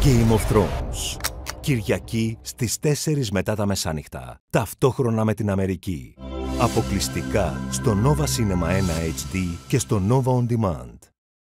Game of Thrones. Κυριακή στις 4 μετά τα μεσάνυχτα. Ταυτόχρονα με την Αμερική. Αποκλειστικά στο Nova Cinema 1 HD και στο Nova On Demand.